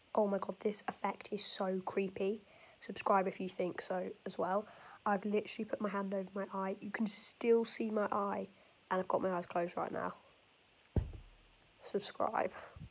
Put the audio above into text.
Oh my god, this effect is so creepy. Subscribe if you think so as well. I've literally put my hand over my eye. You can still see my eye, and I've got my eyes closed right now. Subscribe.